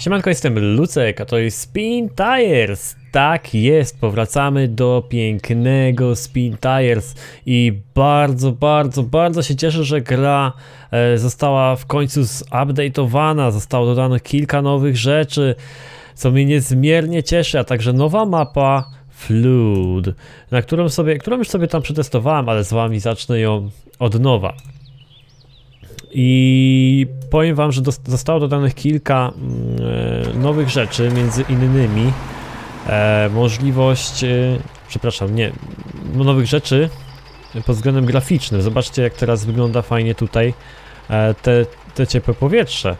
Siemanko, jestem Lucek, a to jest Spin Tires. Tak jest, powracamy do pięknego Spin Tires i bardzo się cieszę, że gra została w końcu zupdate'owana, zostało dodanych kilka nowych rzeczy, co mnie niezmiernie cieszy, a także nowa mapa Flood, którą już sobie tam przetestowałem, ale z wami zacznę ją od nowa. I powiem wam, że zostało dodanych kilka nowych rzeczy, między innymi możliwość, nowych rzeczy pod względem graficznym. Zobaczcie, jak teraz wygląda fajnie tutaj te ciepłe powietrze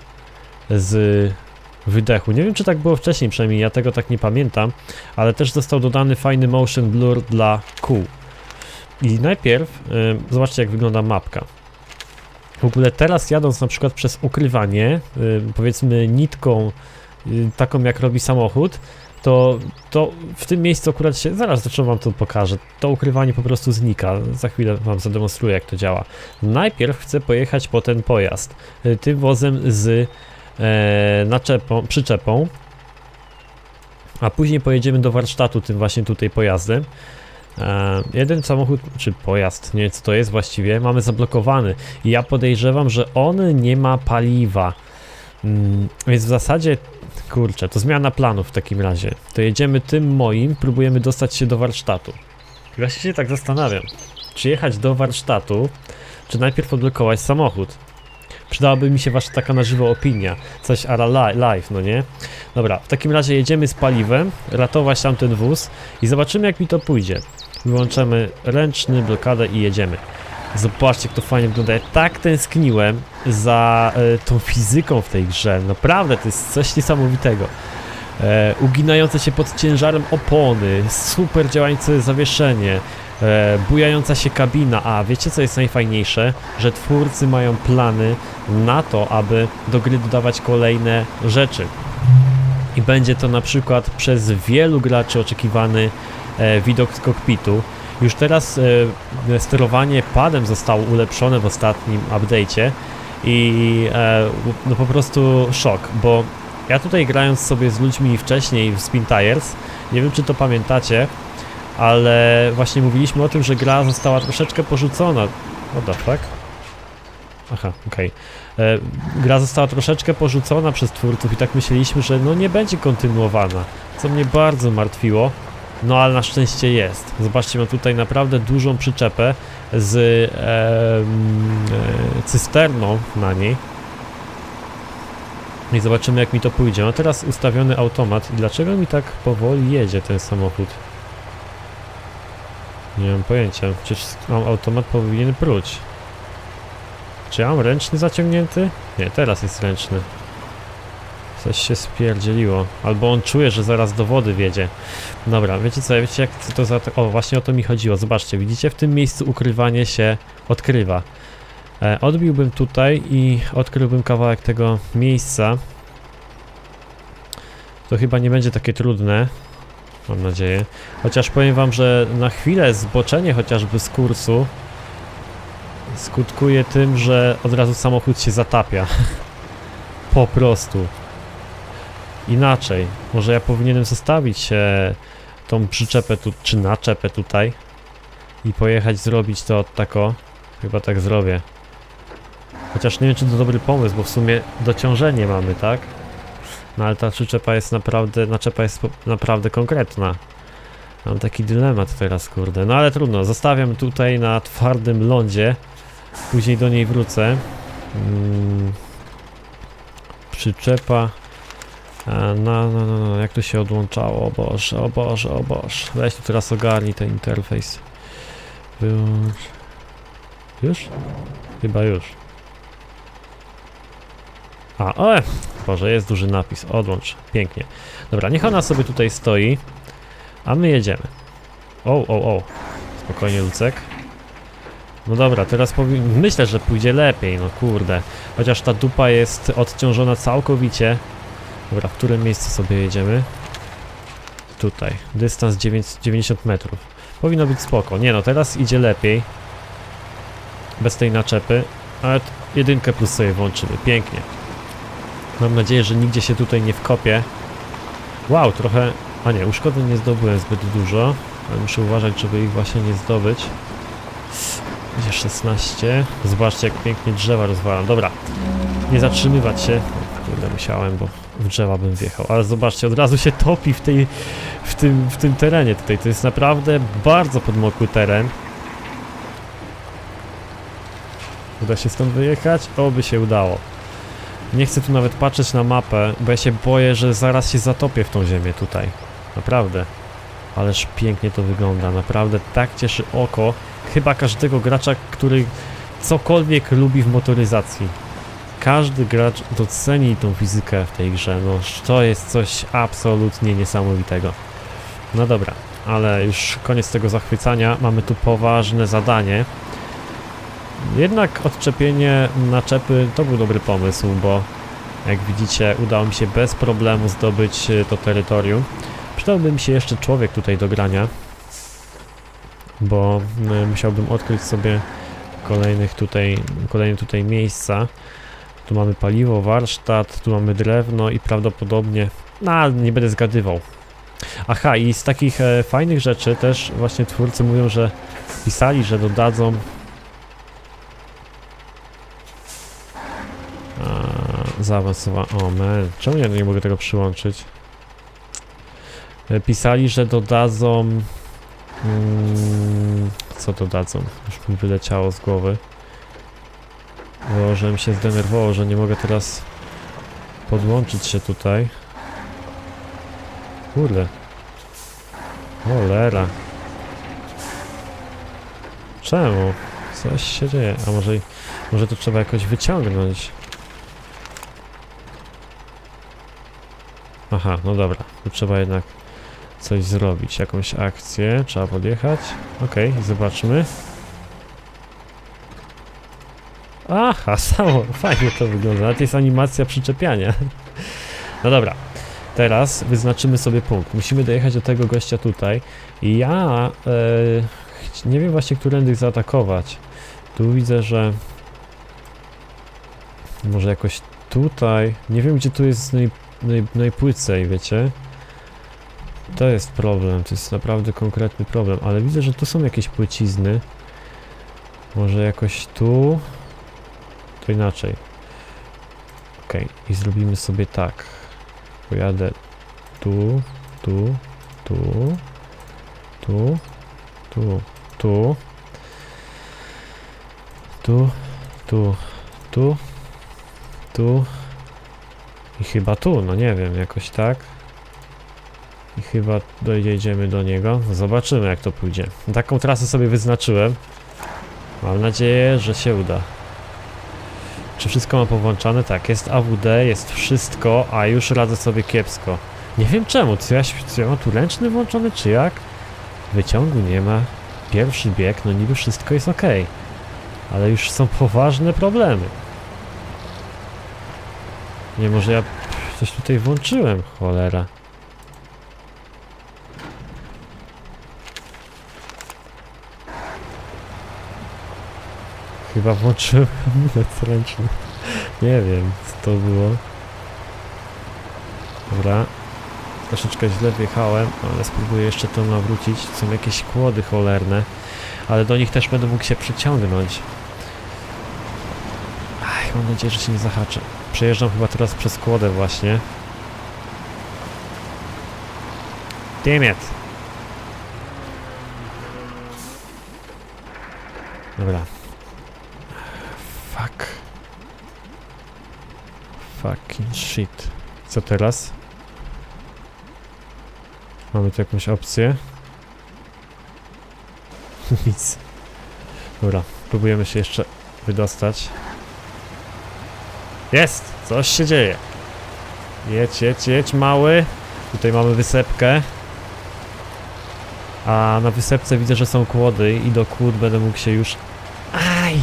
z wydechu. Nie wiem, czy tak było wcześniej, przynajmniej ja tego tak nie pamiętam, ale też został dodany fajny motion blur dla kół. I najpierw zobaczcie, jak wygląda mapka. W ogóle teraz jadąc na przykład przez ukrywanie, powiedzmy nitką taką jak robi samochód, to w tym miejscu akurat się, zaraz zresztą wam to pokażę, to ukrywanie po prostu znika, za chwilę wam zademonstruję, jak to działa. Najpierw chcę pojechać po ten pojazd, tym wozem z przyczepą, a później pojedziemy do warsztatu tym właśnie tutaj pojazdem. Jeden samochód, czy pojazd, nie wiem co to jest właściwie, mamy zablokowany i ja podejrzewam, że on nie ma paliwa, więc w zasadzie, kurczę, to zmiana planów w takim razie. To jedziemy tym moim, próbujemy dostać się do warsztatu. Właśnie się tak zastanawiam, czy jechać do warsztatu, czy najpierw odblokować samochód. Przydałaby mi się wasza taka na żywo opinia, coś a la live, no nie? Dobra, w takim razie jedziemy z paliwem, ratować tam ten wóz i zobaczymy, jak mi to pójdzie. Wyłączamy ręczny, blokadę i jedziemy. Zobaczcie, jak to fajnie wygląda. Ja tak tęskniłem za tą fizyką w tej grze. Naprawdę, to jest coś niesamowitego. Uginające się pod ciężarem opony, super działające zawieszenie, bujająca się kabina. A wiecie, co jest najfajniejsze? Że twórcy mają plany na to, aby do gry dodawać kolejne rzeczy. I będzie to na przykład przez wielu graczy oczekiwany widok z kokpitu. Już teraz sterowanie padem zostało ulepszone w ostatnim update'cie i no po prostu szok, bo ja tutaj grając sobie z ludźmi wcześniej w Spin Tires, nie wiem, czy to pamiętacie, ale właśnie mówiliśmy o tym, że gra została troszeczkę porzucona. What the fuck? Aha, okej. Gra została troszeczkę porzucona przez twórców i tak myśleliśmy, że no nie będzie kontynuowana, co mnie bardzo martwiło. No ale na szczęście jest. Zobaczcie, mam tutaj naprawdę dużą przyczepę z cysterną na niej. I zobaczymy, jak mi to pójdzie. Mam teraz ustawiony automat. I dlaczego mi tak powoli jedzie ten samochód? Nie mam pojęcia. Przecież mam automat, powinien pruć. Czy ja mam ręczny zaciągnięty? Nie, teraz jest ręczny. Coś się spierdzieliło. Albo on czuje, że zaraz do wody wiedzie. Dobra, wiecie co, wiecie jak to za... O, właśnie o to mi chodziło. Zobaczcie, widzicie? W tym miejscu ukrywanie się odkrywa. Odbiłbym tutaj i odkryłbym kawałek tego miejsca. To chyba nie będzie takie trudne. Mam nadzieję. Chociaż powiem wam, że na chwilę zboczenie chociażby z kursu skutkuje tym, że od razu samochód się zatapia. Po prostu. Inaczej. Może ja powinienem zostawić tą przyczepę tu, czy naczepę tutaj i pojechać zrobić to tako. Chyba tak zrobię. Chociaż nie wiem, czy to dobry pomysł, bo w sumie dociążenie mamy, tak? No ale ta przyczepa jest naprawdę, naczepa jest naprawdę konkretna. Mam taki dylemat teraz, kurde. No ale trudno, zostawiam tutaj na twardym lądzie. Później do niej wrócę. Przyczepa. No, jak to się odłączało? O Boże. Weź tu teraz ogarnij ten interfejs. Wyłącz. Już? Chyba już. Boże, jest duży napis. Odłącz. Pięknie. Dobra, niech ona sobie tutaj stoi. A my jedziemy. Spokojnie, Lucek. No dobra, teraz myślę, że pójdzie lepiej, no kurde. Chociaż ta dupa jest odciążona całkowicie. Dobra, w którym miejscu sobie jedziemy? Tutaj. Dystans 90 metrów. Powinno być spoko. Nie no, teraz idzie lepiej. Bez tej naczepy. Ale jedynkę plus sobie włączymy. Pięknie. Mam nadzieję, że nigdzie się tutaj nie wkopię. Wow, trochę... A nie, uszkodzeń nie zdobyłem zbyt dużo. Ale muszę uważać, żeby ich właśnie nie zdobyć. Gdzie 16. Zobaczcie, jak pięknie drzewa rozwalam. Dobra, nie zatrzymywać się. Kurde, musiałem, bo w drzewa bym wjechał. Ale zobaczcie, od razu się topi w tym terenie tutaj. To jest naprawdę bardzo podmokły teren. Uda się stąd wyjechać? Oby się udało. Nie chcę tu nawet patrzeć na mapę, bo ja się boję, że zaraz się zatopię w tą ziemię tutaj. Naprawdę. Ależ pięknie to wygląda. Naprawdę tak cieszy oko. Chyba każdego gracza, który cokolwiek lubi w motoryzacji. Każdy gracz doceni tą fizykę w tej grze. No to jest coś absolutnie niesamowitego. No dobra, ale już koniec tego zachwycania. Mamy tu poważne zadanie. Jednak odczepienie naczepy to był dobry pomysł, bo jak widzicie udało mi się bez problemu zdobyć to terytorium. Przydałby mi się jeszcze człowiek tutaj do grania, bo musiałbym odkryć sobie kolejne tutaj miejsca. Tu mamy paliwo, warsztat, tu mamy drewno i prawdopodobnie... No, nie będę zgadywał. Aha, i z takich fajnych rzeczy też właśnie twórcy mówią, że pisali, że dodadzą... Zaawansowane... O man, czemu ja nie mogę tego przyłączyć? Pisali, że dodadzą... co dodadzą? Już mi wyleciało z głowy. Bo żebym się zdenerwował, że nie mogę teraz podłączyć się tutaj. Kurde. Cholera. Czemu? Coś się dzieje. A może to trzeba jakoś wyciągnąć? Aha, no dobra. Tu trzeba jednak coś zrobić. Jakąś akcję. Trzeba podjechać. Okej, zobaczmy. Aha, samo. Fajnie to wygląda. Nawet jest animacja przyczepiania. No dobra. Teraz wyznaczymy sobie punkt. Musimy dojechać do tego gościa tutaj. I ja nie wiem właśnie, którędy zaatakować. Tu widzę, że może jakoś tutaj. Nie wiem, gdzie tu jest najpłycej, wiecie. To jest problem. To jest naprawdę konkretny problem. Ale widzę, że tu są jakieś płycizny. Może jakoś tu. To inaczej. Ok. I zrobimy sobie tak. Pojadę tu, tu, tu, tu, tu, tu, tu, tu, tu, tu i chyba tu, no nie wiem, jakoś tak. I chyba dojedziemy do niego. Zobaczymy, jak to pójdzie. Taką trasę sobie wyznaczyłem. Mam nadzieję, że się uda. Czy wszystko mam powłączane? Tak, jest AWD, jest wszystko, a już radzę sobie kiepsko. Nie wiem czemu, co ja mam tu ręczny włączony, czy jak? Wyciągu nie ma. Pierwszy bieg, no niby wszystko jest ok. Ale już są poważne problemy. Nie, może ja coś tutaj włączyłem, cholera. Chyba włączyłem hamulec ręczny. Nie wiem, co to było. Dobra. Troszeczkę źle wjechałem, ale spróbuję jeszcze to nawrócić. Są jakieś kłody cholerne, ale do nich też będę mógł się przyciągnąć. Ach, mam nadzieję, że się nie zahaczę. Przejeżdżam chyba teraz przez kłodę właśnie. Damn it. Dobra. Fuck. Fucking shit. Co teraz? Mamy tu jakąś opcję? Nic. Dobra, próbujemy się jeszcze wydostać. Jest! Coś się dzieje. Jedź, jedź, jedź, mały. Tutaj mamy wysepkę. A na wysepce widzę, że są kłody i do kłód będę mógł się już... Aj!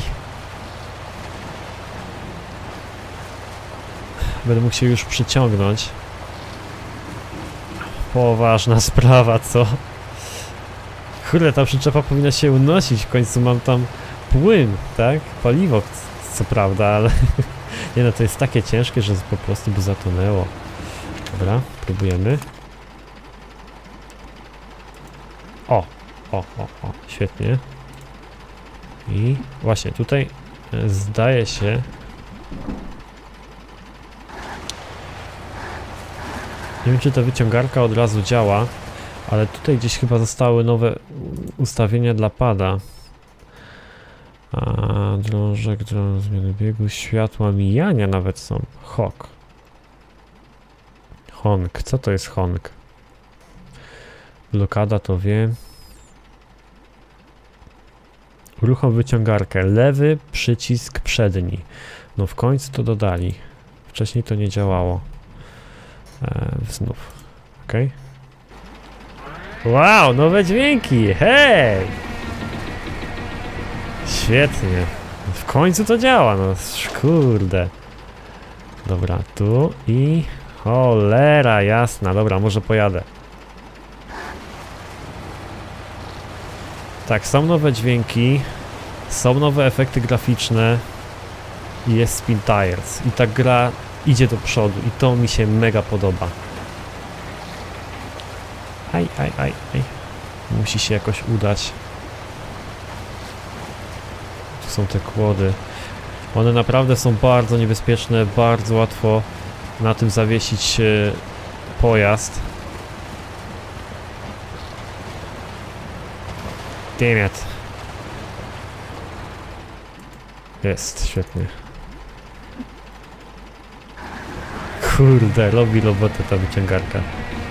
Będę mógł się już przyciągnąć. Poważna sprawa, co? Kurde, ta przyczepa powinna się unosić. W końcu mam tam płyn, tak? Paliwo, co prawda, ale Nie no, to jest takie ciężkie, że po prostu by zatonęło. Dobra, próbujemy. O, świetnie. I właśnie tutaj zdaje się... Nie wiem, czy ta wyciągarka od razu działa, ale tutaj gdzieś chyba zostały nowe ustawienia dla pada. Drążek, zmiany biegu, światła mijania nawet są. Honk, co to jest honk? Blokada to wiem. Uruchom wyciągarkę. Lewy przycisk przedni. No w końcu to dodali. Wcześniej to nie działało. Znów. Ok. Wow, nowe dźwięki! Hej! Świetnie. W końcu to działa, no kurde. Dobra, tu i... Cholera jasna. Dobra, może pojadę. Tak, są nowe dźwięki, są nowe efekty graficzne i jest Spin Tires. I ta gra idzie do przodu i to mi się mega podoba. Aj. Musi się jakoś udać. Tu są te kłody. One naprawdę są bardzo niebezpieczne, bardzo łatwo na tym zawiesić pojazd. Damn it. Jest, świetnie. Kurde, robi robotę ta wyciągarka.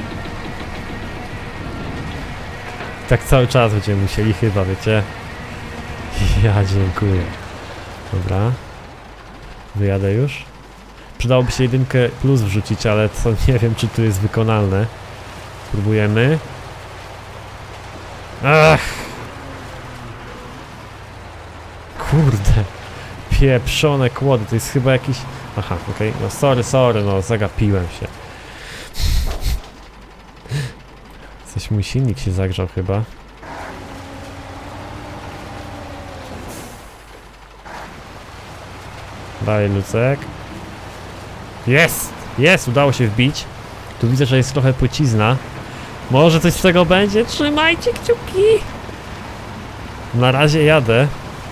Tak cały czas będziemy musieli chyba, wiecie? Ja dziękuję. Dobra. Wyjadę już. Przydałoby się 1 plus wrzucić, ale co nie wiem, czy tu jest wykonalne. Próbujemy. Ach! Kurde. Pieprzone kłody, to jest chyba jakiś... Aha, okej, no sorry, no zagapiłem się. Coś mój silnik się zagrzał chyba. Dalej, Lucek. Jest! Udało się wbić. Tu widzę, że jest trochę płycizna. Może coś z tego będzie? Trzymajcie kciuki! Na razie jadę.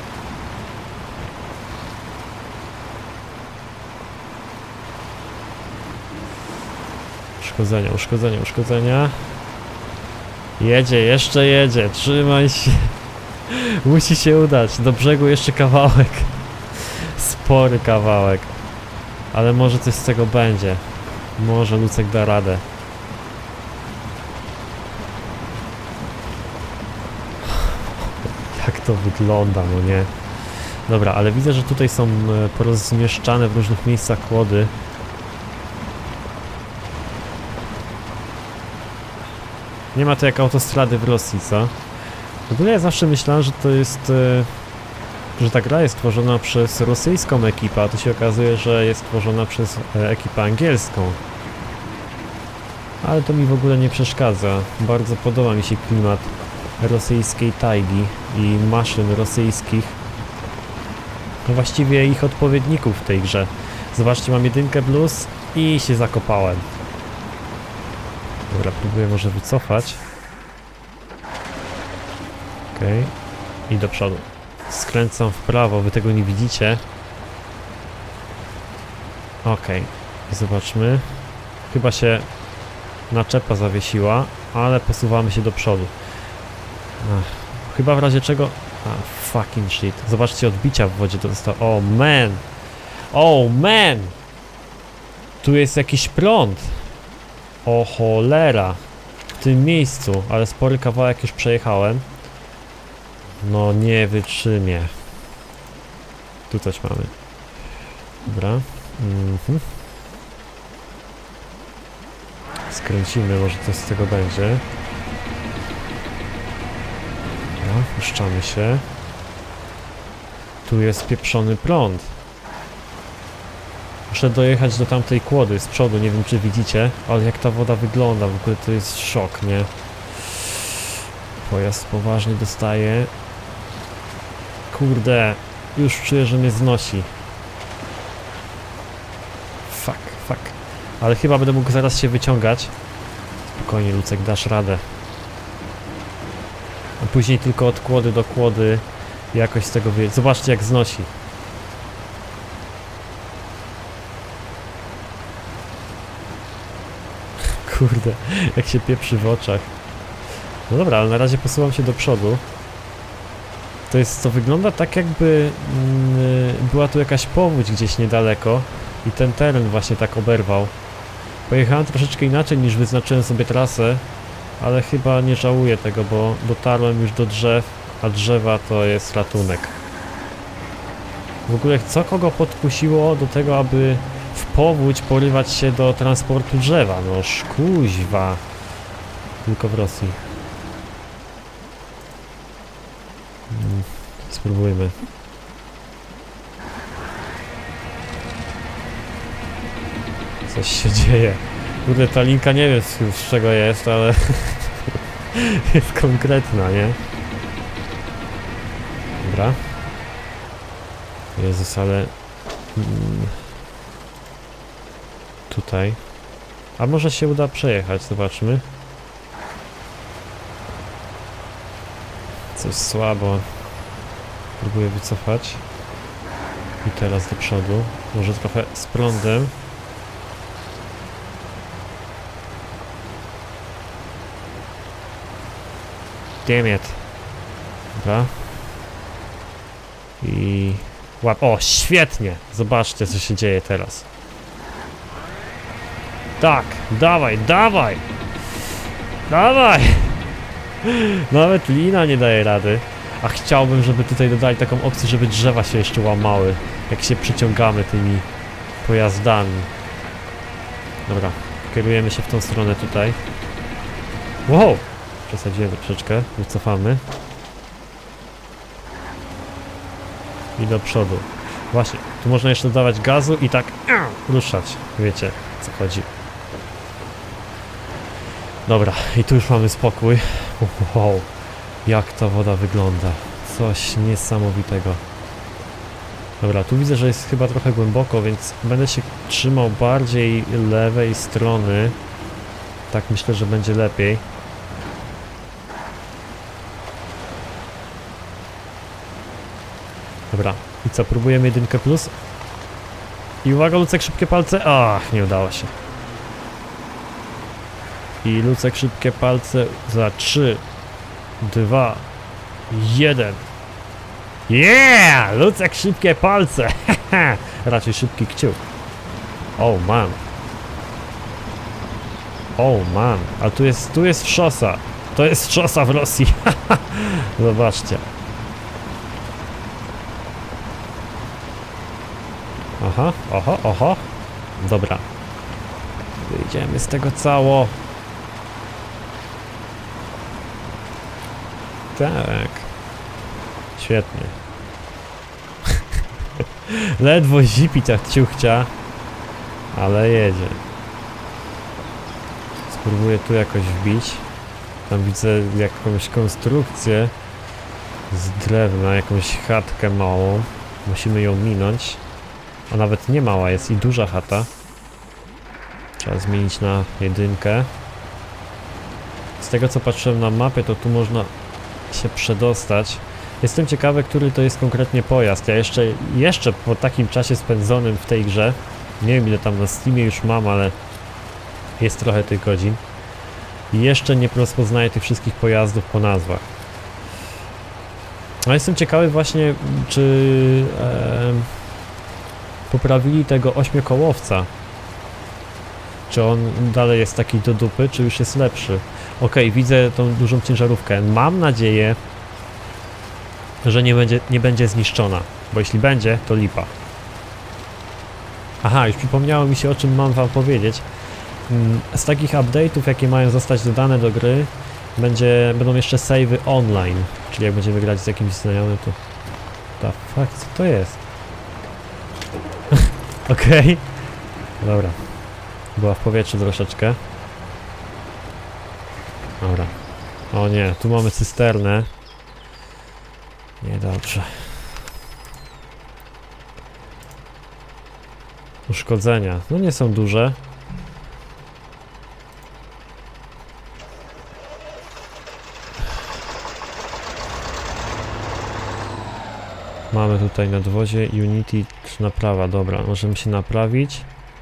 Uszkodzenia. Jedzie, jeszcze jedzie. Trzymaj się. Musi się udać. Do brzegu jeszcze kawałek. Spory kawałek. Ale może coś z tego będzie. Może Lucek da radę. Jak to wygląda, no nie? Dobra, ale widzę, że tutaj są porozmieszczane w różnych miejscach kłody. Nie ma to jak autostrady w Rosji, co? W ogóle ja zawsze myślałem, że to jest... że ta gra jest tworzona przez rosyjską ekipę, a tu się okazuje, że jest tworzona przez ekipę angielską. Ale to mi w ogóle nie przeszkadza. Bardzo podoba mi się klimat rosyjskiej tajgi i maszyn rosyjskich. No właściwie ich odpowiedników w tej grze. Zobaczcie, mam 1 plus i się zakopałem. Dobra, próbuję może wycofać. Okej. I do przodu. Skręcam w prawo, wy tego nie widzicie. Okej. Zobaczmy. Chyba się naczepa zawiesiła, ale posuwamy się do przodu. Chyba w razie czego... fucking shit. Zobaczcie, odbicia w wodzie to zostało. Oh man! Oh man! Tu jest jakiś prąd. O cholera. W tym miejscu, ale spory kawałek już przejechałem. No nie wytrzymię. Tu coś mamy. Dobra. Skręcimy, może coś z tego będzie. Dobra, puszczamy się. Tu jest pieprzony prąd. Muszę dojechać do tamtej kłody z przodu, nie wiem czy widzicie, ale jak ta woda wygląda, w ogóle to jest szok, nie? Pojazd poważnie dostaje. Kurde, już czuję, że mnie znosi. Ale chyba będę mógł zaraz się wyciągać. Spokojnie, Lucek, dasz radę. A później tylko od kłody do kłody jakoś z tego wyjść. Zobaczcie, jak znosi. Kurde, jak się pieprzy w oczach. No dobra, ale na razie posuwam się do przodu. To wygląda tak, jakby była tu jakaś powódź gdzieś niedaleko i ten teren właśnie tak oberwał. Pojechałem troszeczkę inaczej niż wyznaczyłem sobie trasę, ale chyba nie żałuję tego, bo dotarłem już do drzew, a drzewa to jest ratunek. W ogóle co kogo podkusiło do tego, aby w powódź porywać się do transportu drzewa? No szkuźwa. Tylko w Rosji. Spróbujmy. Coś się dzieje. Kurde, ta linka nie wiem z czego jest, ale jest konkretna, nie? Dobra. Jezus, ale... Tutaj. A może się uda przejechać, zobaczmy. Coś słabo. Próbuję wycofać. I teraz do przodu. Może trochę z prądem. Damn it. Dobra. I... Łap... O, świetnie! Zobaczcie, co się dzieje teraz. Tak, dawaj, dawaj! Dawaj! Nawet lina nie daje rady. A chciałbym, żeby tutaj dodali taką opcję, żeby drzewa się jeszcze łamały, jak się przyciągamy tymi pojazdami. Dobra, kierujemy się w tą stronę tutaj. Wow! Przesadziłem troszeczkę, wycofamy. I do przodu. Właśnie, tu można jeszcze dodawać gazu i tak ruszać. Wiecie, o co chodzi. Dobra, i tu już mamy spokój. Wow, jak ta woda wygląda. Coś niesamowitego. Dobra, tu widzę, że jest chyba trochę głęboko, więc będę się trzymał bardziej lewej strony. Tak myślę, że będzie lepiej. Dobra, i co, próbujemy 1+. I uwaga, Lucek, szybkie palce. Ach, nie udało się. I Lucek, szybkie palce za 3, 2, 1. Yeah! Lucek, szybkie palce. Raczej szybki kciuk. Oh man. Oh man. A tu jest szosa. To jest szosa w Rosji. Zobaczcie. Aha, oho, oho. Dobra. Wyjdziemy z tego cało. Tak. Świetnie. Ledwo zipi ta ciuchcia. Ale jedzie. Spróbuję tu jakoś wbić. Tam widzę jakąś konstrukcję z drewna, jakąś chatkę małą. Musimy ją minąć. A nawet nie mała jest i duża chata. Trzeba zmienić na 1. Z tego co patrzyłem na mapę, to tu można się przedostać. Jestem ciekawy, który to jest konkretnie pojazd. Ja jeszcze po takim czasie spędzonym w tej grze, nie wiem ile tam na Steamie już mam, ale jest trochę tych godzin. I jeszcze nie rozpoznaję tych wszystkich pojazdów po nazwach. A jestem ciekawy właśnie, czy poprawili tego 8-kołowca. Czy on dalej jest taki do dupy, czy już jest lepszy? Okej, widzę tą dużą ciężarówkę. Mam nadzieję, że nie będzie zniszczona, bo jeśli będzie, to lipa. Aha, już przypomniało mi się, o czym mam wam powiedzieć. Z takich update'ów, jakie mają zostać dodane do gry, będą jeszcze save'y online, czyli jak będziemy grać z jakimś znajomym, to... The fuck, co to jest? Okej. Dobra. Była w powietrzu troszeczkę. Dobra. O nie, tu mamy cysternę. Niedobrze. Uszkodzenia. No nie są duże. Mamy tutaj nadwozie Unity czy naprawa, dobra, możemy się naprawić.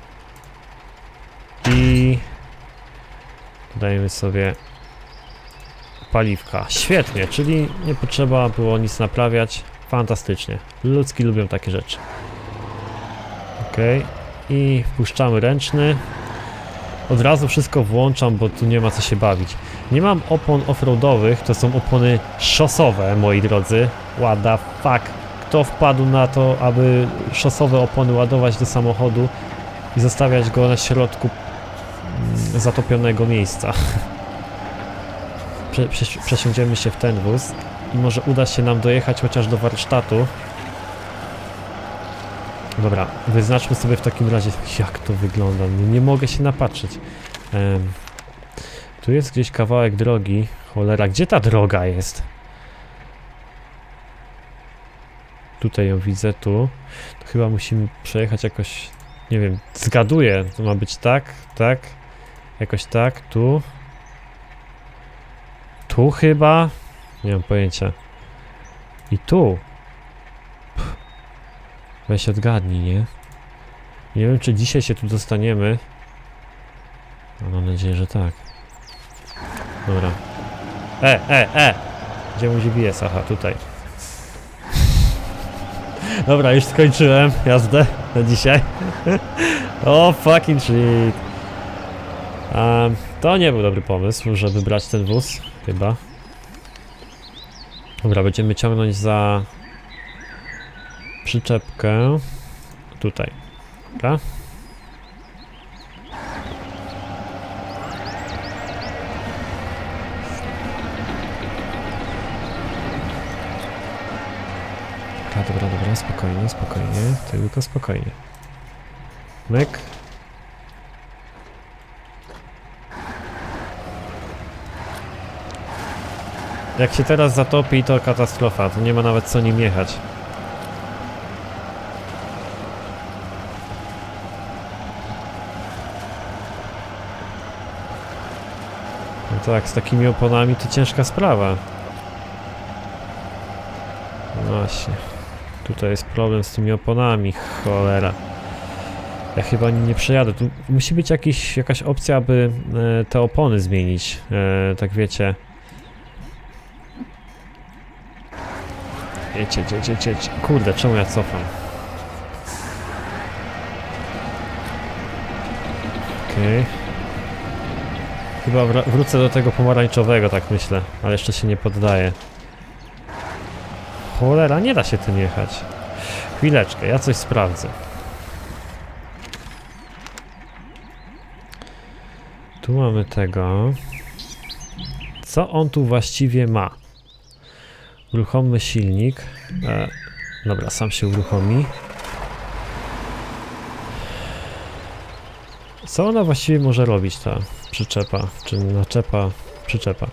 I dajemy sobie paliwka. Świetnie, czyli nie potrzeba było nic naprawiać. Fantastycznie. Ludzki lubią takie rzeczy. Ok. I wpuszczamy ręczny. Od razu wszystko włączam, bo tu nie ma co się bawić. Nie mam opon offroadowych, to są opony szosowe, moi drodzy. What the fuck? Kto wpadł na to, aby szosowe opony ładować do samochodu i zostawiać go na środku zatopionego miejsca? Przesiądziemy się w ten wóz i może uda się nam dojechać chociaż do warsztatu. Dobra, wyznaczmy sobie w takim razie, jak to wygląda. Nie mogę się napatrzeć. Tu jest gdzieś kawałek drogi. Cholera, gdzie ta droga jest? Tutaj ją widzę, tu. To chyba musimy przejechać jakoś, nie wiem, zgaduję. To ma być tak, tak, jakoś tak, tu. Tu chyba? Nie mam pojęcia. I tu. Weź odgadnij, nie? Nie wiem, czy dzisiaj się tu dostaniemy. No, mam nadzieję, że tak. Dobra. Gdzie mu GPS? Aha, tutaj. Dobra, już skończyłem jazdę na dzisiaj. O, fucking shit. To nie był dobry pomysł, żeby brać ten wóz, chyba. Dobra, będziemy ciągnąć za przyczepkę tutaj. Dobra. Dobra, spokojnie, tylko spokojnie. Myk. Jak się teraz zatopi, to katastrofa, to nie ma nawet co nim jechać. No tak, z takimi oponami to ciężka sprawa. No właśnie. Tutaj jest problem z tymi oponami, cholera. Ja chyba nie przejadę. Tu musi być jakaś opcja, aby te opony zmienić. Tak wiecie. Jedź. Kurde, czemu ja cofam? Okej. Chyba wrócę do tego pomarańczowego, tak myślę. Ale jeszcze się nie poddaję. Cholera, nie da się tym jechać. Chwileczkę, ja coś sprawdzę. Tu mamy tego. Co on tu właściwie ma? Uruchommy silnik. Dobra, sam się uruchomi. Co ona właściwie może robić, ta przyczepa? Czy naczepa, przyczepa?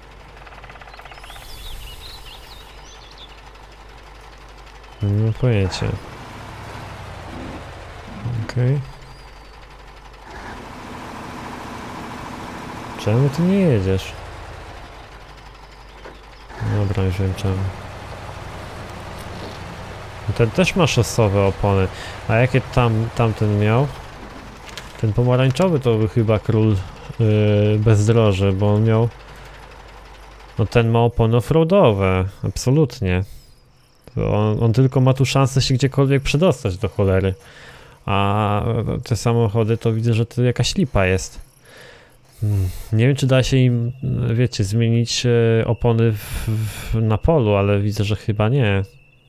Nie mam pojęcia. Okej. Czemu ty nie jedziesz? Dobra, już wiem czemu. Ten też ma szosowe opony. A jakie tamten miał? Ten pomarańczowy to był chyba król bezdroży, bo on miał... No ten ma opony offroadowe, absolutnie. On tylko ma tu szansę się gdziekolwiek przedostać do cholery. A te samochody to widzę, że to jakaś lipa jest. Nie wiem, czy da się im, wiecie, zmienić opony na polu, ale widzę, że chyba nie.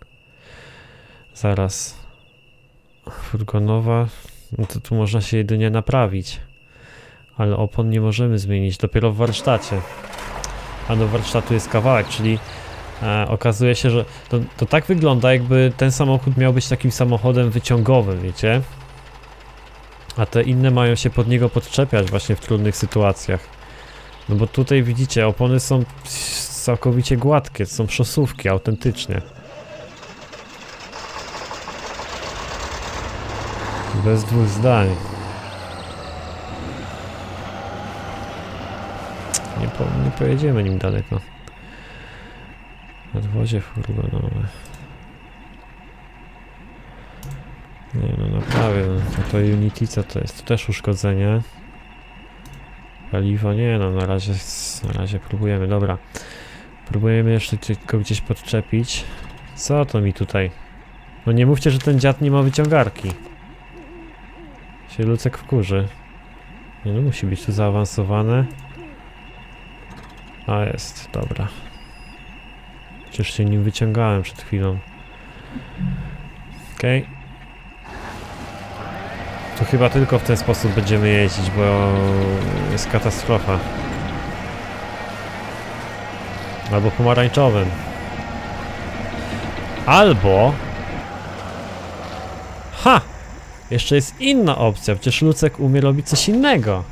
Zaraz. Furgonowa. No to tu można się jedynie naprawić. Ale opon nie możemy zmienić, dopiero w warsztacie. A do warsztatu jest kawałek, czyli okazuje się, że to tak wygląda, jakby ten samochód miał być takim samochodem wyciągowym, wiecie? A te inne mają się pod niego podczepiać właśnie w trudnych sytuacjach. No bo tutaj widzicie, opony są całkowicie gładkie, to są szosówki, autentycznie. Bez dwóch zdań. Nie pojedziemy nim daleko. Nadwozie furgonowe. Nie no, naprawdę, no to Unity co to jest? To też uszkodzenie. Paliwo, nie no, na razie próbujemy, dobra. Próbujemy jeszcze tylko gdzieś podczepić. Co to mi tutaj? No nie mówcie, że ten dziad nie ma wyciągarki. Się Lucek wkurzy. Nie no, musi być tu zaawansowane. A jest, dobra. Przecież się nim wyciągałem przed chwilą. Okej. Tu chyba tylko w ten sposób będziemy jeździć, bo jest katastrofa. Albo pomarańczowym. Albo... Ha! Jeszcze jest inna opcja, przecież Lucek umie robić coś innego.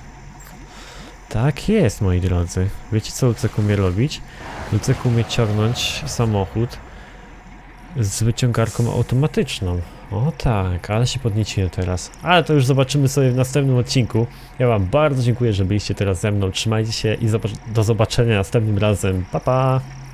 Tak jest, moi drodzy. Wiecie co Lucek umie robić? Lucek umie ciągnąć samochód z wyciągarką automatyczną. O tak, ale się podnieciłem teraz. Ale to już zobaczymy sobie w następnym odcinku. Ja wam bardzo dziękuję, że byliście teraz ze mną. Trzymajcie się i do zobaczenia następnym razem. Pa, pa!